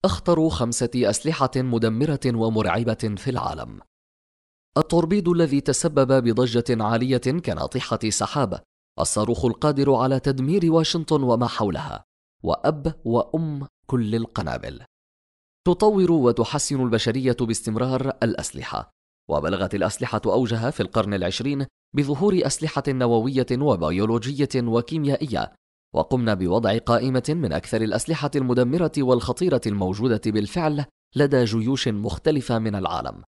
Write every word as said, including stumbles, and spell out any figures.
أخطر خمسة أسلحة مدمرة ومرعبة في العالم. التوربيد الذي تسبب بضجة عالية كناطحة سحاب، الصاروخ القادر على تدمير واشنطن وما حولها، وأب وأم كل القنابل. تطور وتحسن البشرية باستمرار الأسلحة، وبلغت الأسلحة أوجها في القرن العشرين بظهور أسلحة نووية وبيولوجية وكيميائية، وقمنا بوضع قائمة من أكثر الأسلحة المدمرة والخطيرة الموجودة بالفعل لدى جيوش مختلفة من العالم.